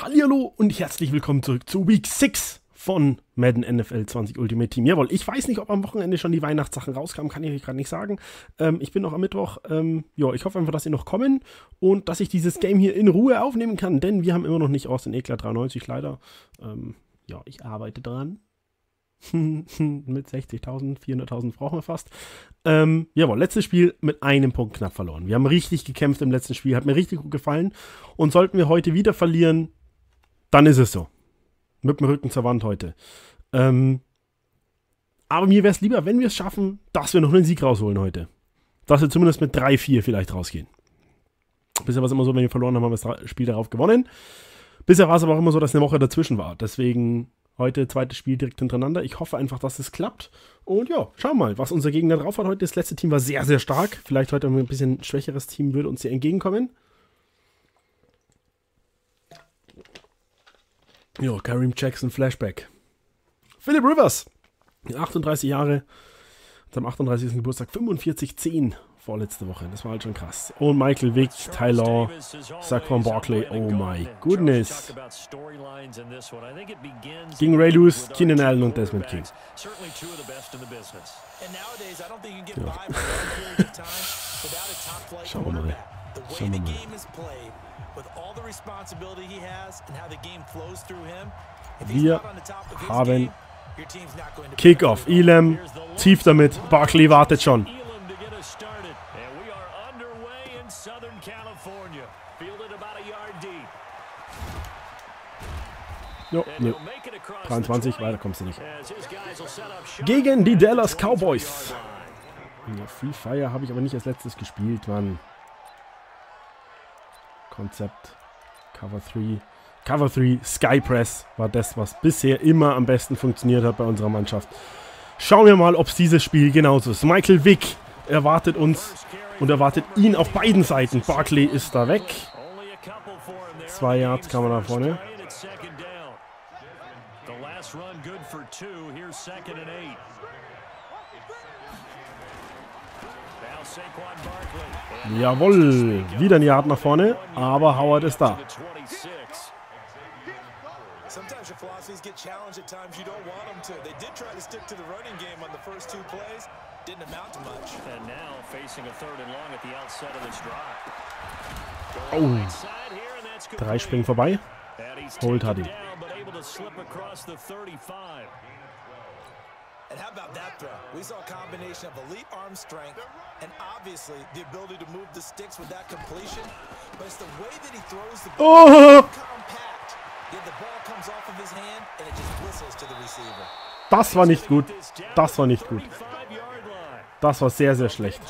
Hallihallo und herzlich willkommen zurück zu Week 6 von Madden NFL 20 Ultimate Team. Jawohl, ich weiß nicht, ob am Wochenende schon die Weihnachtssachen rauskamen, kann ich euch gerade nicht sagen. Ich bin noch am Mittwoch. Ich hoffe einfach, dass sie noch kommen und dass ich dieses Game hier in Ruhe aufnehmen kann, denn wir haben immer noch nicht Austin Ekeler 93 leider. Ich arbeite dran. Mit 60.000, 400.000 brauchen wir fast. Letztes Spiel mit einem Punkt knapp verloren. Wir haben richtig gekämpft im letzten Spiel, hat mir richtig gut gefallen. Und sollten wir heute wieder verlieren, dann ist es so. Mit dem Rücken zur Wand heute. Aber mir wäre es lieber, wenn wir es schaffen, dass wir noch einen Sieg rausholen heute. Dass wir zumindest mit 3-4 vielleicht rausgehen. Bisher war es immer so, wenn wir verloren haben, haben wir das Spiel darauf gewonnen. Bisher war es aber auch immer so, dass eine Woche dazwischen war. Deswegen heute zweites Spiel direkt hintereinander. Ich hoffe einfach, dass es klappt. Und ja, schauen wir mal, was unser Gegner drauf hat heute. Das letzte Team war sehr, sehr stark. Vielleicht heute ein bisschen schwächeres Team würde uns hier entgegenkommen. Jo, Kareem Jackson Flashback. Philip Rivers, 38 Jahre, am 38. Geburtstag, 45-10 vorletzte Woche. Das war halt schon krass. Und Michael Vick, Tyler, Saquon Barkley, oh my goodness. Gegen Ray Lewis, Keenan Allen und Desmond King. Ja. Schauen wir mal. Wir haben Kickoff. Elam tief damit. Barkley wartet schon. Jo, nö. 23, weiter kommst du nicht. Gegen die Dallas Cowboys. Ja, Free Fire habe ich aber nicht als letztes gespielt, Mann. Konzept. Cover 3. Cover 3, Sky Press war das, was bisher immer am besten funktioniert hat bei unserer Mannschaft. Schauen wir mal, ob es dieses Spiel genauso ist. Michael Vick erwartet uns und erwartet ihn auf beiden Seiten. Barkley ist da weg. 2 Yards kann man da vorne. Jawohl, wieder ein Yard nach vorne, aber Howard ist da. Sometimes your philosophies get challenged at times you don't want them to. They did try to stick to the running game on the first 2 plays. Didn't amount to much. And now facing a 3rd and long at the outset of this drive. Oh. 3 springen vorbei. Holt hat ihn. And how about that throw? We saw a combination of elite arm strength and obviously the ability to move the sticks with that completion. But it's the way that he throws the ball compact. Yet the ball comes off of his hand and it just whistles to the receiver. Das war nicht gut. Das war nicht gut. Das war sehr, sehr schlecht.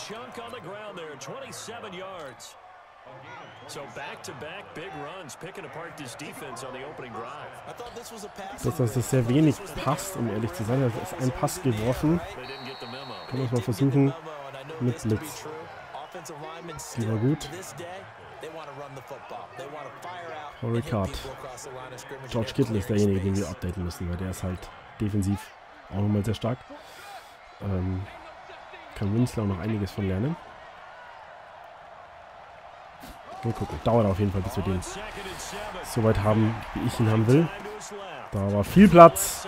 Dass das sehr wenig passt, um ehrlich zu sein. Das ist ein Pass geworfen. Können wir es mal versuchen. Mit Blitz. Die war gut. Corey Card. George Kittle ist derjenige, den wir updaten müssen, weil der ist halt defensiv auch nochmal sehr stark. Kann Winslow noch einiges von lernen. Mal gucken. Dauert auf jeden Fall, bis wir den so weit haben, wie ich ihn haben will. Da war viel Platz.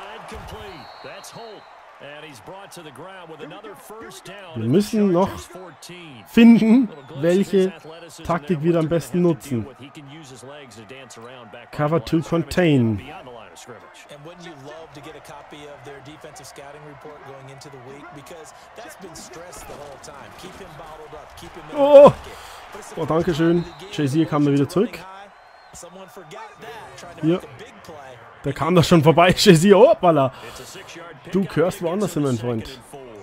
Wir müssen noch finden, welche Taktik wir am besten nutzen. Cover to contain. Oh, danke schön. Jay-Z kam da wieder zurück. Hier. Der kam da schon vorbei. Jay-Z, hoppala. Du gehörst woanders hin, mein Freund.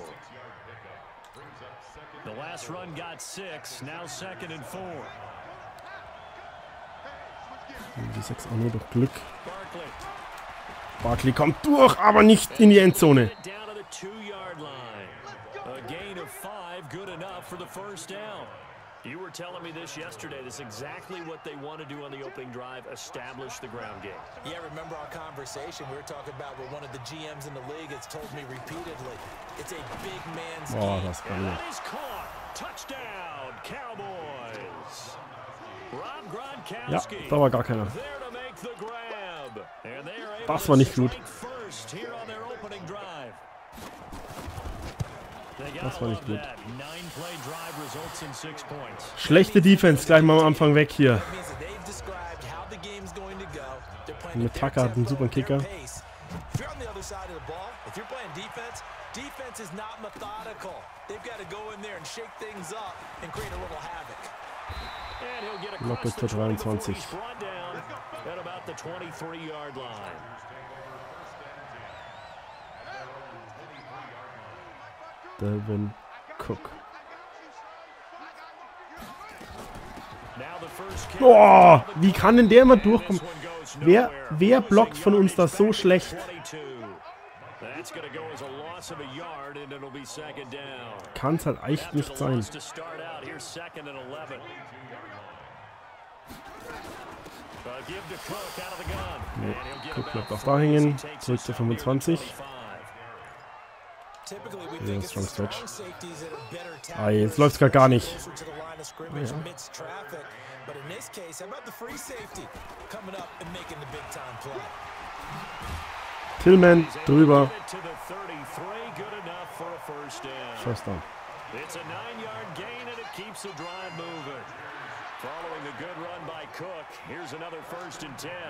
Die 6 auch nur durch Glück. Barkley kommt durch, aber nicht in die Endzone. You were telling me this yesterday. This is exactly what they want to do on the opening drive, establish the ground game. Yeah, remember our conversation? We were talking about what one of the GMs in the league has told me repeatedly. It's a big man's game. Das kann that is caught. Touchdown, Cowboys. Rob Gronkowski. Ja, da war gar keiner. There to make Das war nicht gut. Das war nicht gut. Schlechte Defense gleich mal am Anfang weg hier. Mit Tucker hat einen super Kicker. Locker zur 23. Dalvin Cook. Oh, wie kann denn der immer durchkommen? Wer blockt von uns das so schlecht? Kann es halt echt nicht sein. Nee, Cook bleibt auch da hängen. Zurück zu 25. Ja, Strong Stretch. Ah, jetzt läuft es gar nicht. Ja. Tillman drüber. First down. It's a 9-yard gain and it keeps the drive moving. Following a good run by Cook, here's another 1st and 10.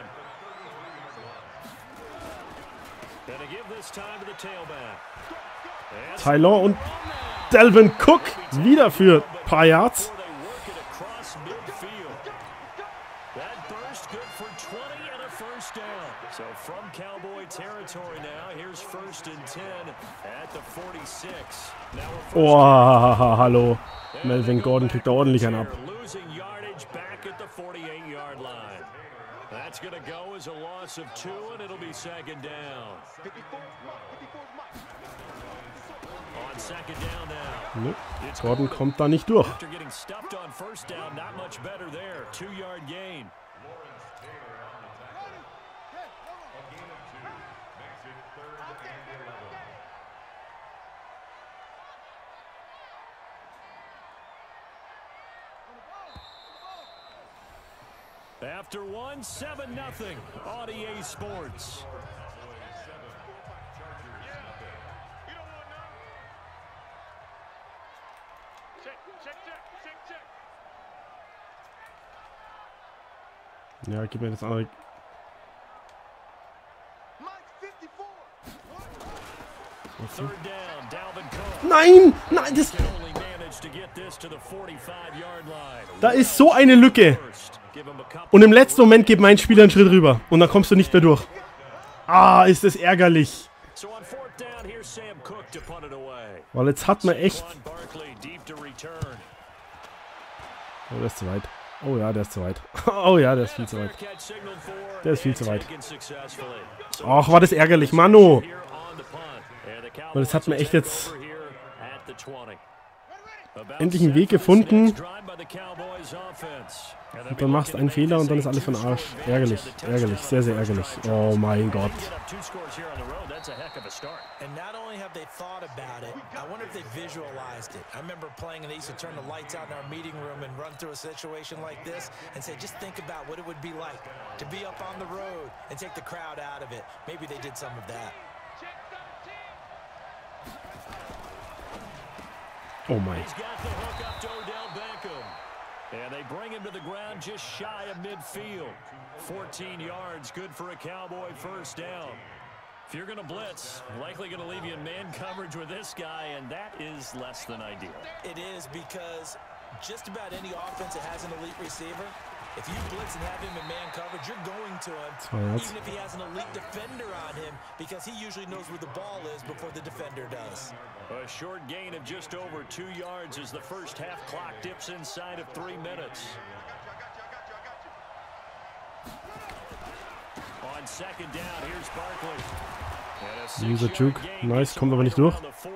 Gonna give this time to the tailback. Tyler und Dalvin Cook wieder für ein paar Yards. Oh, hallo. Melvin Gordon kriegt da ordentlich einen ab. That's going to go as a loss of 2 and it'll be 2nd down. On 2nd down now. Nope. Gordon kommt da nicht durch. After getting stuffed on 1st down, not much better there. 2-yard gain. After 1, 7-0, Audier Sports. Ja, gib mir das andere. Nein! Nein! Das da ist so eine Lücke. Und im letzten Moment geht mein Spieler einen Schritt rüber. Und dann kommst du nicht mehr durch. Ah, ist das ärgerlich. Weil jetzt hat man echt... Oh, der ist zu weit. Oh ja, der ist zu weit. Oh ja, der ist viel zu weit. Der ist viel zu weit. Ach, war das ärgerlich. Mano. Weil das hat man echt jetzt... Endlich einen Weg gefunden. Und dann machst du einen Fehler und dann ist alles von Arsch. Ärgerlich, ärgerlich, sehr, sehr ärgerlich. Oh mein Gott. Oh mein. And they bring him to the ground just shy of midfield. 14 yards, good for a Cowboy 1st down. If you're going to blitz, likely going to leave you in man coverage with this guy, and that is less than ideal. It is, because just about any offense that has an elite receiver, if you blitz and have him in man coverage, you're going to him, even if he has an elite defender on him, because he usually knows where the ball is before the defender does. A short gain of just over 2 yards as the first half clock dips inside of 3 minutes. On 2nd down, here's Barkley. Dieser Juke, nice, kommt aber nicht durch.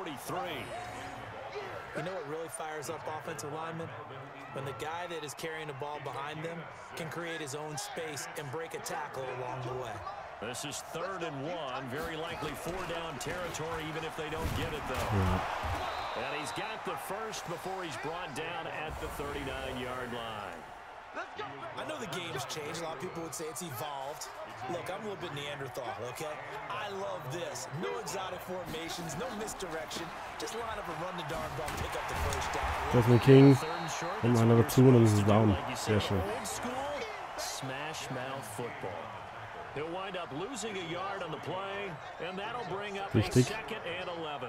You know what really fires up offensive linemen? When the guy that is carrying the ball behind them can create his own space and break a tackle along the way. This is 3rd and 1, very likely 4-down territory, even if they don't get it, though. And he's got the first before he's brought down at the 39-yard line. I know the game's changed. A lot of people would say it's evolved. Look, I'm a little bit Neanderthal, okay? I love this. No exotic formations, no misdirection. Just line up and run the darn ball, pick up the first down. Desmond King kommt einer dazu und dann ist es down. Sehr schön. Smash mouth football. He'll wind up losing a yard on the play, and that'll bring up a second and 11.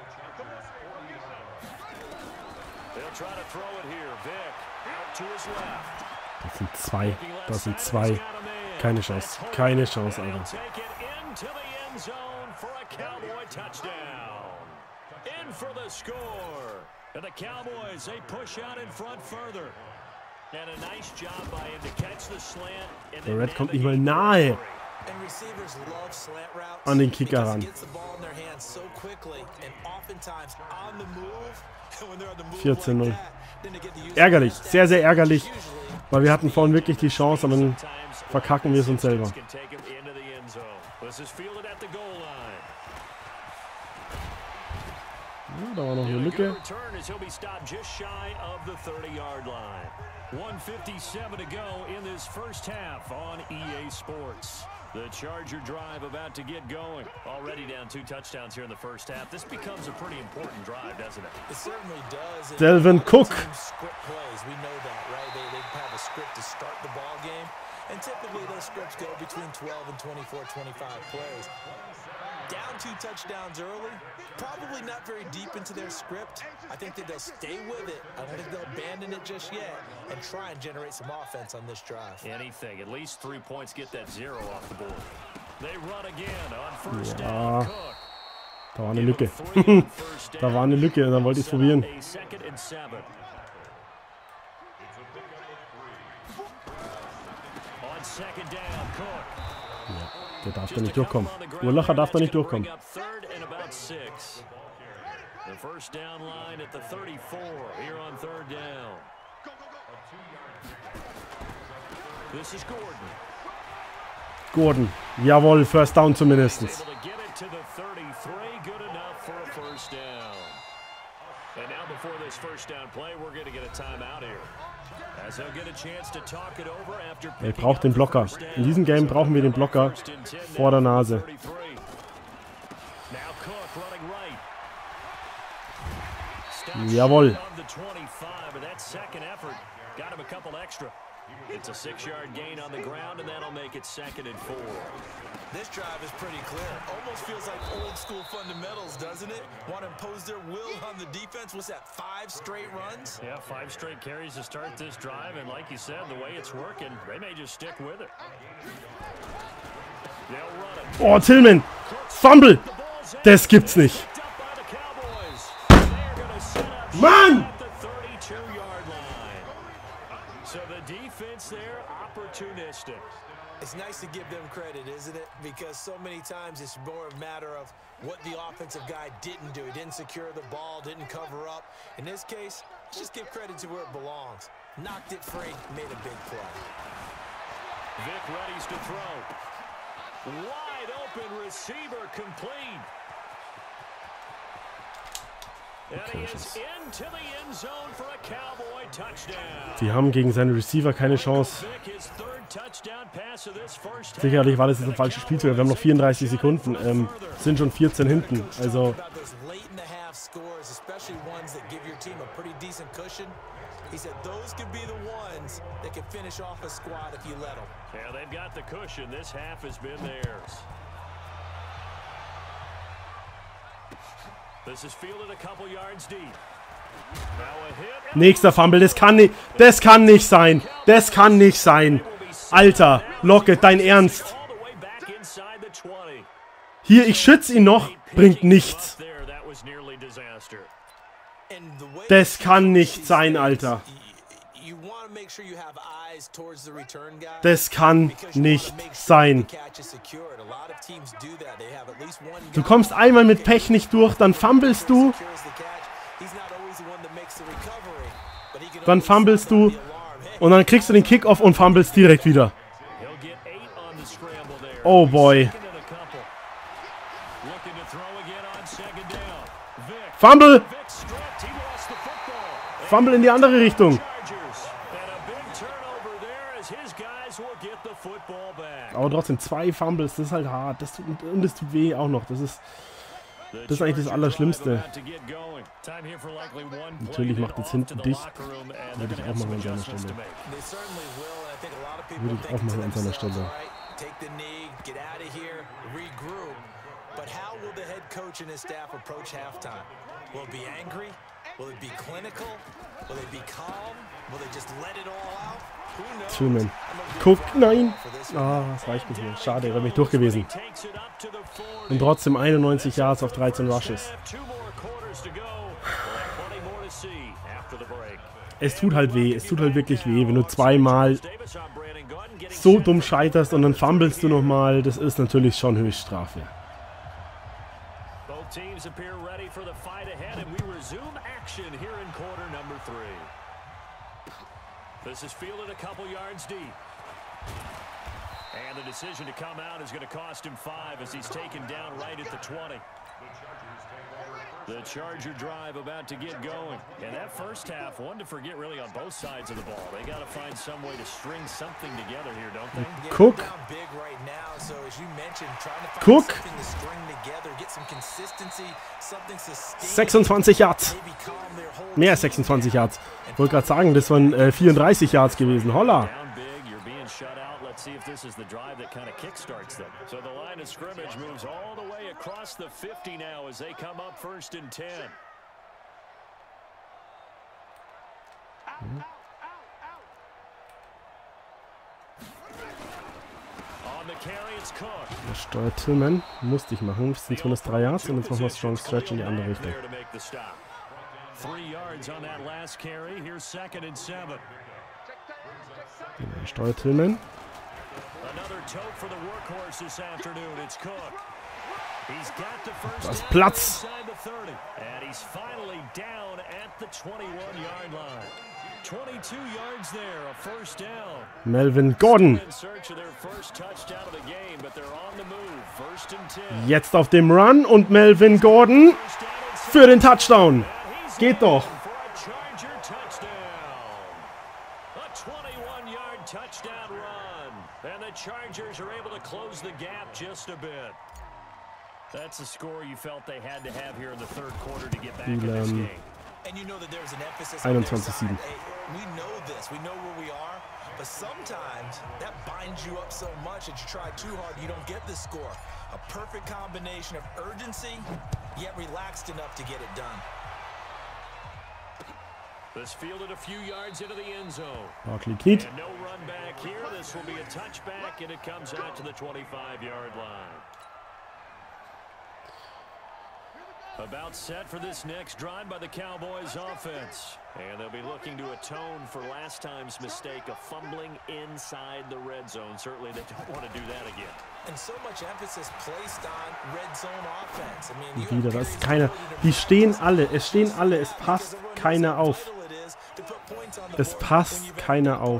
They'll try to throw it here. Vic out to his left. Das sind zwei. Das sind zwei. Keine Chance. Keine Chance, Alter. Take it into the end zone for a Cowboy touchdown. In for the score. And the Cowboys, they push out in front further. And a nice job by him to catch the slant. Der Red kommt nicht mal nahe an den Kicker ran. 14-0. Ärgerlich, sehr, sehr ärgerlich, weil wir hatten vorhin wirklich die Chance, aber dann verkacken wir es uns selber. Ja, da war noch eine Lücke. 1:57 to go in this first half on EA Sports. The Charger drive about to get going. Already down 2 touchdowns here in the first half. This becomes a pretty important drive, doesn't it? It certainly does. Delvin Cook. Script plays, we know that, right? They have a script to start the ball game, and typically those scripts go between 12 and 24, 25 plays. Down 2 touchdowns early, probably not very deep into their script. I think that they'll stay with it. I don't think they'll abandon it just yet and try and generate some offense on this drive. Anything, at least 3 points, get that 0 off the board. They run again on first down. Cook. Da war eine Lücke. Da war eine Lücke, dann wollte ich es probieren. On second down, Cook. Ja, der darf da nicht durchkommen. Urlacher darf da nicht durchkommen. The first down line at the 34 here on third down. This is Gordon. Gordon, jawohl, First Down zumindest. Able to get it to the 33, good enough for a first down. And now before this first down play, we're going to get a timeout here. As they'll get a chance to talk it over after Er braucht den Blocker. In diesem Game brauchen wir den Blocker vor der Nase. Now Cook running right. Jawohl. It's a 6-yard gain on the ground, and that'll make it 2nd and 4. This drive is pretty clear. Almost feels like old school fundamentals, doesn't it? Want to impose their will on the defense. What's that, 5 straight runs? Yeah, 5 straight carries to start this drive, and like you said, the way it's working, they may just stick with it. They'll run it. Oh, Tillman! Fumble! Das gibt's nicht. Mann! So the defense there, opportunistic. It's nice to give them credit, isn't it? Because so many times it's more a matter of what the offensive guy didn't do. He didn't secure the ball, didn't cover up. In this case, let's just give credit to where it belongs. Knocked it free, made a big play. Vic readies to throw. Wide open receiver complete. And he is into the end zone for a Cowboy touchdown. Sie haben gegen seine Receiver keine Chance. Sicherlich war das jetzt ein falsches Spielzug. Wir haben noch 34 Sekunden. Sind schon 14 hinten. Also He said those could be the ones that can finish off a squad if you let them. Yeah, they've got the cushion. This half has been theirs. This is fielded a couple yards deep. Now a hit. Nächster Fumble, das kann nicht sein. Das kann nicht sein. Alter, Lockett, dein Ernst. Hier, ich schütze ihn noch, bringt nichts. Das kann nicht sein, Alter. Das kann nicht sein. Du kommst einmal mit Pech nicht durch, dann fummelst du. Dann fummelst du und dann kriegst du den Kickoff und fummelst direkt wieder. Oh boy. Fumble! Fumble in die andere Richtung. Aber trotzdem 2 Fumbles, das ist halt hart. Und das tut weh auch noch. Das ist eigentlich das Allerschlimmste. Natürlich macht jetzt hinten dicht. Würde ich auch machen an seiner Stelle. Würde ich auch machen an seiner Stelle. But how will the head coach and his staff approach halftime? Will it be angry? Will it be clinical? Will they be calm? Will they just let it all out? Who knows? Tillman. Guck, nein! Ah, das reicht nicht mehr. Schade, er wäre nicht durch gewesen. Und trotzdem 91 Yards auf 13 Rushes. Es tut halt weh, es tut halt wirklich weh, wenn du zweimal so dumm scheiterst und dann fummelst du nochmal. Das ist natürlich schon Höchststrafe. Teams appear ready for the fight ahead, and we resume action here in quarter number 3. This is fielded a couple yards deep. And the decision to come out is going to cost him 5 as he's taken down right at the 20. The Charger drive about to get going. And that first half, one to forget really on both sides of the ball. They got to find some way to string something together here, don't they? Cook. Cook. 26 Yards. Mehr als 26 Yards. Ich wollte gerade sagen, das waren 34 Yards gewesen. Holla. Let's see if this is the drive that kind of kickstarts them. So the line of scrimmage moves all the way across the 50 now as they come up 1st and 10. On the carry, it's Cook. Das steuert Tillman. Musste ich machen. Das sind zumindest 3 Yards und jetzt machen wir Strong Stretch in die andere Richtung. 3 yards on that last carry. Here's 2nd and 7. Steuert Tillman. Das Platz. Melvin Gordon. Jetzt auf dem Run und Melvin Gordon für den Touchdown. Geht doch. Touchdown run, and the Chargers are able to close the gap just a bit. That's a score you felt they had to have here in the 3rd quarter to get back in this game. And you know that there's an emphasis on their side. 21-7. We know this, we know where we are, but sometimes that binds you up so much that you try too hard, you don't get the score. A perfect combination of urgency, yet relaxed enough to get it done. This fielded a few yards into the end zone. Barkley Keat. And no run back here. This will be a touchback, and it comes out to the 25-yard line. About set for this next drive by the Cowboys offense. And they'll be looking to atone for last time's mistake of fumbling inside the red zone. Certainly they don't want to do that again. And so much emphasis placed on red zone offense. I mean, Wieder, das ist keiner. Die stehen alle. Es stehen alle. Es passt keiner auf. Es passt keiner auf.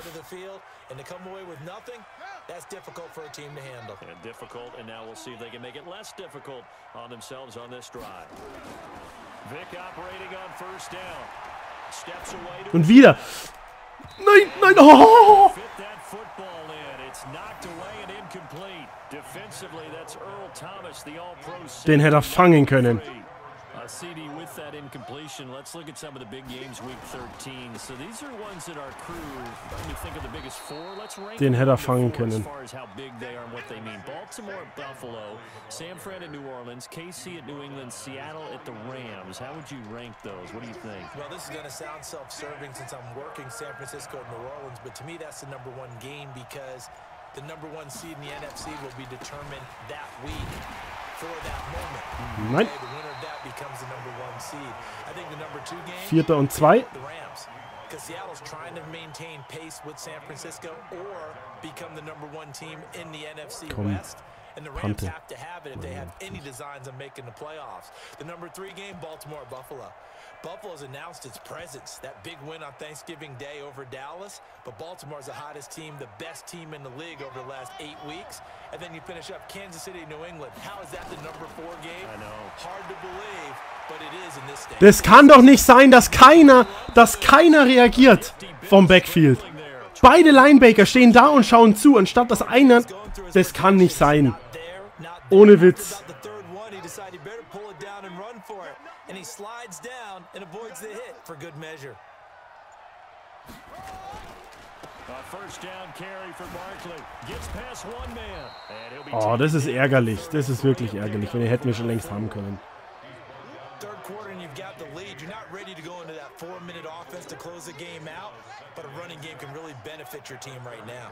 That's difficult for a team to handle. And difficult, and now we'll see if they can make it less difficult on themselves on this drive. Vic operating on 1st down. Steps away to Und wieder. Nein, nein. Oh! fit that football in. It's knocked away and incomplete. Defensively, that's Earl Thomas, the all-pro. Den hätte er fangen können. CD with that incompletion. Let's look at some of the big games week 13. So these are ones that our crew, when you think of the biggest 4, let's rank Den hätte er fangen as können. far as how big they are and what they mean. Baltimore at Buffalo, San Fran at New Orleans, KC at New England, Seattle at the Rams. How would you rank those? What do you think? Well, this is going to sound self-serving since I'm working San Francisco and New Orleans, but to me that's the number 1 game because the number 1 seed in the NFC will be determined that week. For that moment. Nein. The winner of that becomes the number 1 seed. I think the number 2 game. 4. und 2. The Rams. Because Seattle's trying to maintain pace with San Francisco or become the number 1 team in the NFC West. And the Rams have to have it if they have any designs on making the playoffs. The number 3 game, Baltimore at Buffalo. Buffalo's announced its presence, that big win on Thanksgiving Day over Dallas, but Baltimore's the hottest team, the best team in the league over the last 8 weeks. And then you finish up Kansas City, New England. How is that the number 4 game? I know. Hard to believe, but it is in this state. Das kann doch nicht sein, dass keiner reagiert vom Backfield. Beide Linebacker stehen da und schauen zu, anstatt dass einer Das kann nicht sein. Ohne Witz. Oh, das ist ärgerlich. Das ist wirklich ärgerlich. Wenn ihr hätten wir schon längst haben können. Third quarter and you've got the lead. You're not ready to go into that 4-minute offense to close the game out, but a running game can really benefit your team right now.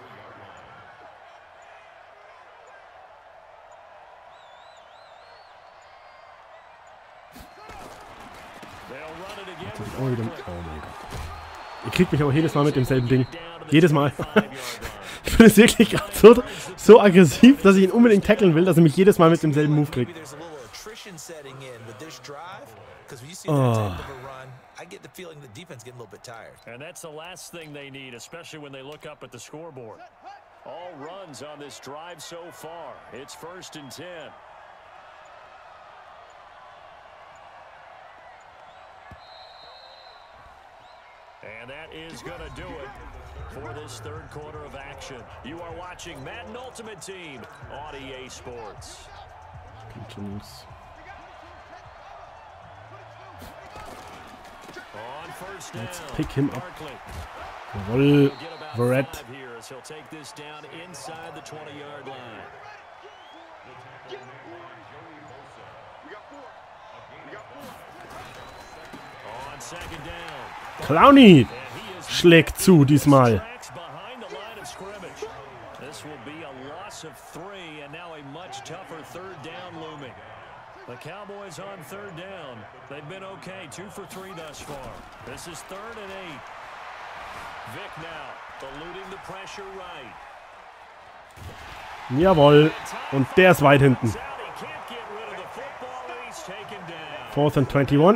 Oh mein Gott. Ihr kriegt mich aber jedes Mal mit demselben Ding. Jedes Mal. Ich bin jetzt wirklich gerade so aggressiv, dass ich ihn unbedingt tackeln will, dass er mich jedes Mal mit demselben Move kriegt. Oh. I get the feeling the defense getting a little bit tired. And that's the last thing they need, especially when they look up at the scoreboard. All runs on this drive so far. It's 1st and 10. And that is going to do it for this third quarter of action. You are watching Madden Ultimate Team on EA Sports. Continues. Let's pick him up. Jawohl, Verrett. He'll take this down inside the 20-yard line. On second down. Clowney schlägt zu diesmal. This will be a loss of 3 and now a much tougher third down looming. The Cowboys on third down. They've been okay, 2 for 3 thus far. This is 3rd and 8. Vic now, eluding the pressure right. Jawohl. Und der ist weit hinten. 4th and 21.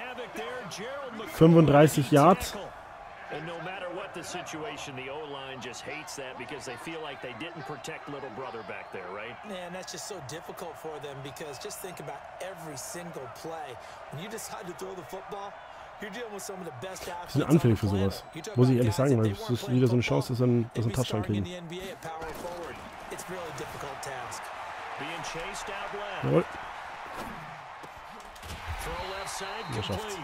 35 Yards. The situation, the O-line just hates that because they feel like they didn't protect little brother back there, right? Man, that's just so difficult for them because just think about every single play. When you decide to throw the football, you're dealing with some of the best athletes. Die sind anfällig für sowas. Muss ich ehrlich sagen, weil es ist wieder so eine Chance, dass sie einen Touchdown kriegen. Jawohl. Er schafft's.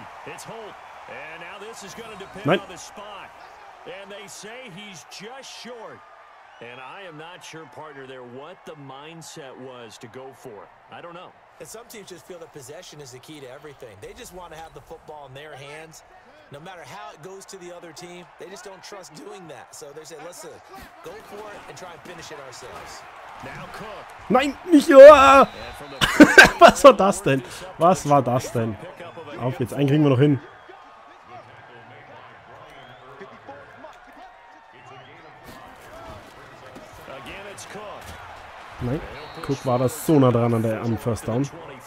Nein. And they say he's just short. And I am not sure, partner, there what the mindset was to go for it. I don't know. And some teams just feel that possession is the key to everything. They just want to have the football in their hands. No matter how it goes to the other team, they just don't trust doing that. So they say, listen, go for it and try and finish it ourselves. Now Cook. Nein, nicht. Oh! Was war das denn? Was war das denn? Auf jetzt, einen kriegen wir noch hin. Nein, Cook war das so nah dran am First Down.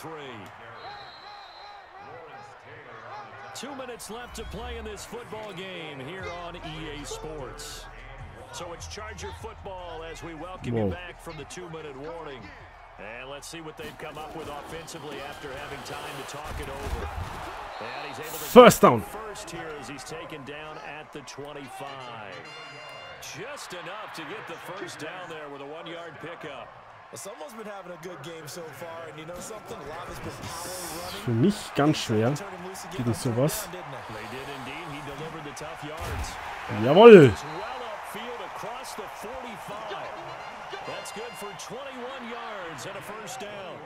2 minutes left to play in this football game here on EA Sports. So it's Charger football as we welcome you back from the 2-minute warning. And let's see what they've come up with offensively after having time to talk it over. And he's able to First down. First here as he's taken down at the 25. Just enough to get the first down there with a 1-yard pickup. Someone's been having a good game so far, and you know something? A lot has been power running. Für mich ganz schwer gegen sowas. They did indeed. He delivered the tough yards. Jawohl. Well upfield across the 45. That's good for 21 yards and a first down.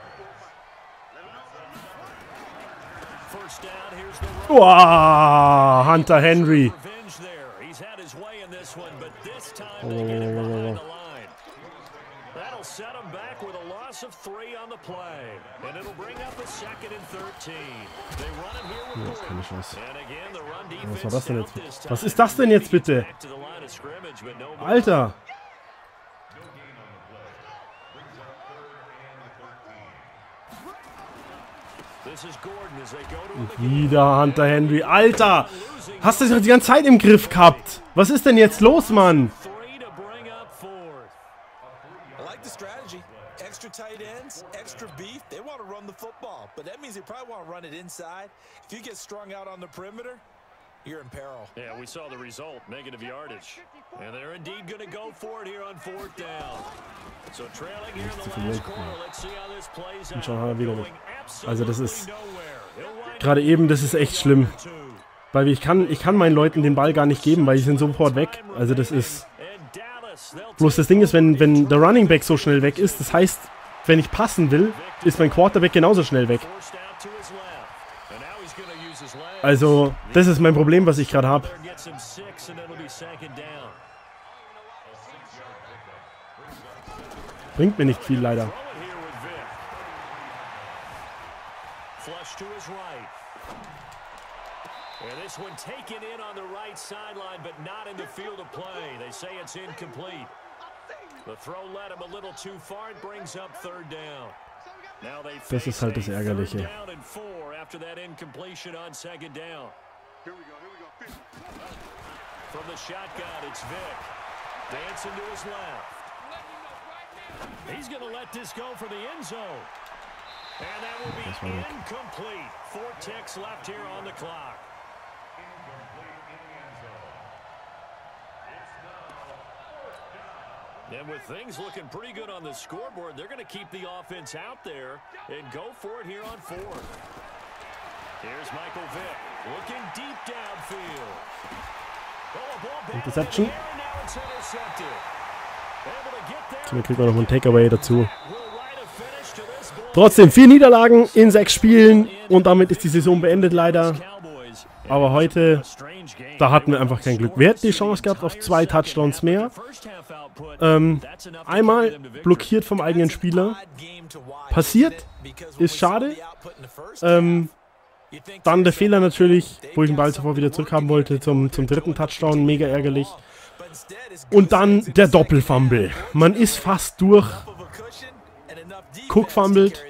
First down, here's the run. Wow, Hunter Henry. Revenge there. He's had his way in this one, but this time they get him behind the line. That'll set him back with a loss of 3 on the play. And it'll bring up a 2nd and 13. They run him here with Das kann ich was. and again the run defense. Was war das denn jetzt? Was ist das denn jetzt bitte? Back to the line of scrimmage, but no. Alter. This is Gordon as they go to Und wieder Hunter Henry. Alter. Hast du das die ganze Zeit im Griff gehabt? Was ist denn jetzt los, Mann? 3 to bring up 4th. I like the strategy. Extra tight ends, extra beef. They want to run the football, but that means they probably want to run it inside. If you get strung out on the perimeter, you're in peril. Yeah, we saw the result, negative yardage. And they're indeed going to go for it here on 4th down. So trailing here in the last quarter, let's see how this plays out. Schon haben wir wieder Going Also das ist nowhere. He'll wind gerade eben, das ist echt schlimm. Weil ich kann meinen Leuten den Ball gar nicht geben, weil die sind sofort weg. Also das ist... and Dallas, they'll Bloß das Ding ist, wenn der Running Back so schnell weg ist, das heißt, wenn ich passen will, ist mein Quarterback genauso schnell weg. forced out to his left. And now he's going to use his legs. Also, das ist mein Problem, was ich gerade habe. There gets him 6 and it'll be 2nd down. Bringt mir nicht viel leider. Throw it here with Vic. Flush to his right. And this one taken in on the right sideline, but not in the field of play. They say it's incomplete. The throw led him a little too far. It brings up 3rd down. Now they Das ist halt das face a Ärgerliche. 3rd down and 4 after that incompletion on 2nd down. From the shotgun, it's Vic. Dancing to his left. He's going to let this go for the end zone. And that will Das be war weg. incomplete. 4 ticks left here on the clock. And with things looking pretty good on the scoreboard, they're going to keep the offense out there and go for it here on 4th. Here's Michael Vick looking deep downfield. Oh, a ball back Interception. in the air, now it's intercepted. Able to get there. Somit kriegt man noch einen Takeaway dazu. Will write a finish to this ball. Trotzdem 4 Niederlagen in 6 Spielen und damit ist die Saison beendet leider. Cowboys. Aber heute, A strange game. da hatten wir einfach kein Glück. Wir hätten die Chance gehabt auf 2 Touchdowns mehr. Einmal blockiert vom eigenen Spieler. Passiert, ist schade. Dann der Fehler natürlich, wo ich den Ball sofort wieder zurückhaben wollte zum 3. Touchdown, mega ärgerlich. Und dann der Doppelfumble. Man ist fast durch. Cook fumbled.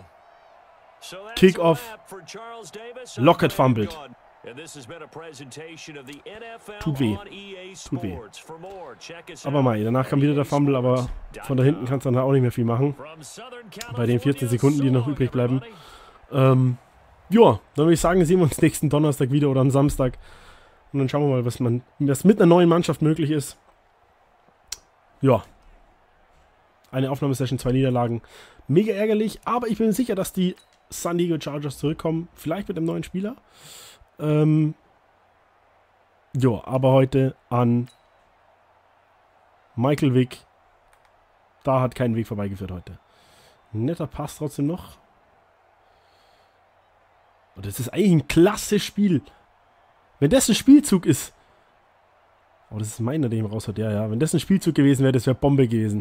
Kickoff. Lockett fumbled. Tut weh. Tut weh. Aber mei, danach kam wieder der Fumble, aber von da hinten kannst du dann auch nicht mehr viel machen. Bei den 14 Sekunden, die noch übrig bleiben. Ja, dann würde ich sagen, sehen wir uns nächsten Donnerstag wieder oder am Samstag. Und dann schauen wir mal, was mit einer neuen Mannschaft möglich ist. Ja. Eine Aufnahmesession, 2 Niederlagen. Mega ärgerlich, aber ich bin sicher, dass die San Diego Chargers zurückkommen. Vielleicht mit einem neuen Spieler. Ja, aber heute an Michael Vick. Da hat kein Weg vorbeigeführt heute. Netter Pass trotzdem noch. Und das ist eigentlich ein klasse Spiel. Wenn das ein Spielzug ist. Oh, das ist meiner, der ihm raus hat. Ja. Wenn das ein Spielzug gewesen wäre, das wäre Bombe gewesen.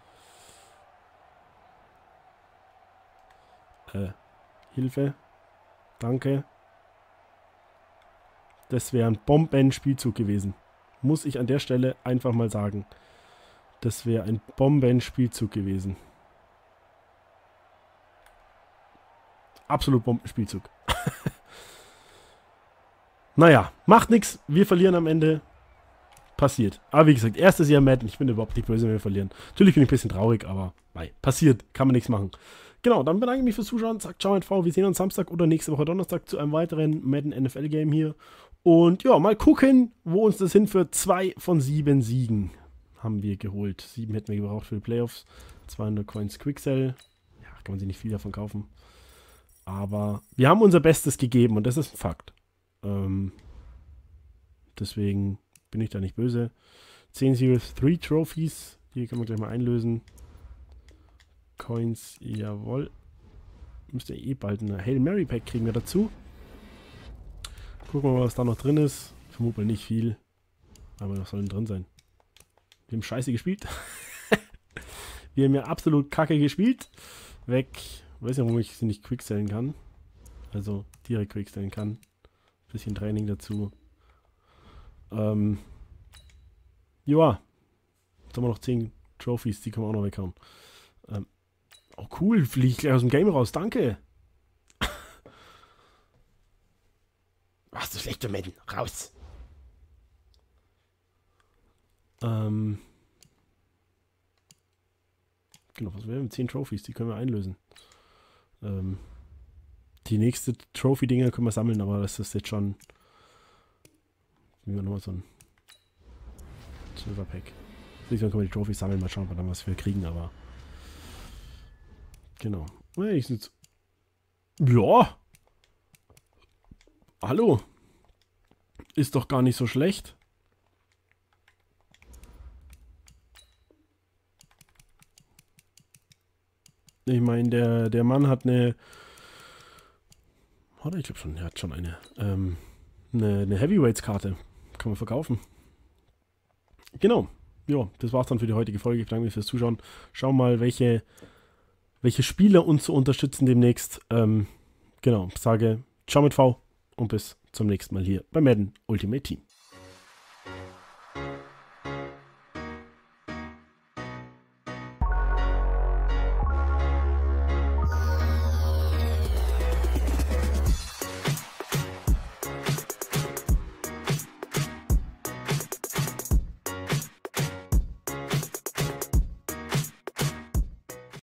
Hilfe. Danke. Das wäre ein Bombenspielzug gewesen. Muss ich an der Stelle einfach mal sagen. Das wäre ein Bombenspielzug gewesen. Absolut Bombenspielzug. Naja, macht nichts. Wir verlieren am Ende. Passiert. Aber wie gesagt, erstes Jahr Madden. Ich bin überhaupt nicht böse, wenn wir verlieren. Natürlich bin ich ein bisschen traurig, aber nein, passiert. Kann man nichts machen. Genau, dann bedanke ich mich fürs Zuschauen. Sagt ciao, TV. Wir sehen uns Samstag oder nächste Woche Donnerstag zu einem weiteren Madden NFL Game hier. Und ja, mal gucken, wo uns das hinführt. 2 von 7 Siegen haben wir geholt. 7 hätten wir gebraucht für die Playoffs. 200 Coins Quicksell. Ja, kann man sich nicht viel davon kaufen. Aber wir haben unser Bestes gegeben und das ist ein Fakt. Deswegen bin ich da nicht böse. 10 Series 3 Trophies. Die können wir gleich mal einlösen. Coins, jawohl. Müsste eh bald eine Hail Mary Pack kriegen wir dazu. Gucken wir mal, was da noch drin ist. Vermutlich nicht viel. Aber was soll denn drin sein? Wir haben scheiße gespielt. Wir haben ja absolut kacke gespielt. Weg. Ich weiß nicht, warum ich sie nicht quicksellen kann. Also direkt quicksellen kann. Bisschen Training dazu. Ja. Jetzt haben wir noch 10 Trophies, die können wir auch noch weghauen. Oh cool, fliege ich gleich aus dem Game raus, danke. Ach, so schlecht, Madden, raus. Genau, was wir haben? 10 Trophies, die können wir einlösen. Die nächste Trophy-Dinger können wir sammeln, aber das ist jetzt schon Wie wir nochmal so ein Silverpack. Diesmal können wir die Trophy sammeln, mal schauen, ob wir dann was für kriegen, aber genau. Ich sitze. Ja. Hallo. Ist doch gar nicht so schlecht. Ich meine, der Mann hat eine. Oder ich glaube schon, er hat schon eine Heavyweights-Karte. Kann man verkaufen. Genau. Ja, das war's dann für die heutige Folge. Ich bedanke mich fürs Zuschauen. Schauen mal, welche Spieler uns so unterstützen demnächst. Genau, sage ciao mit V und bis zum nächsten Mal hier bei Madden Ultimate Team.